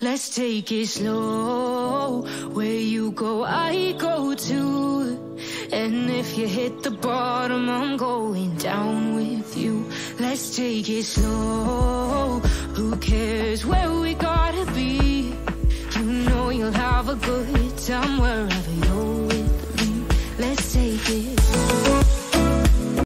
Let's take it slow. Where you go, I go too. And if you hit the bottom, I'm going down with you. Let's take it slow. Who cares where we gotta be? You know you'll have a good time wherever